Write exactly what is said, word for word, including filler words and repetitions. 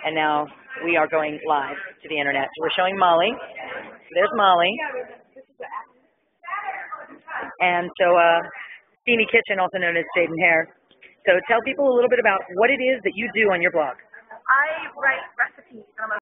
and now we are going live to the internet. So we're showing Molly. There's Molly. And so uh, Steamy Kitchen, also known as Jaden Hare. So tell people a little bit about what it is that you do on your blog. I write recipes, and I'm a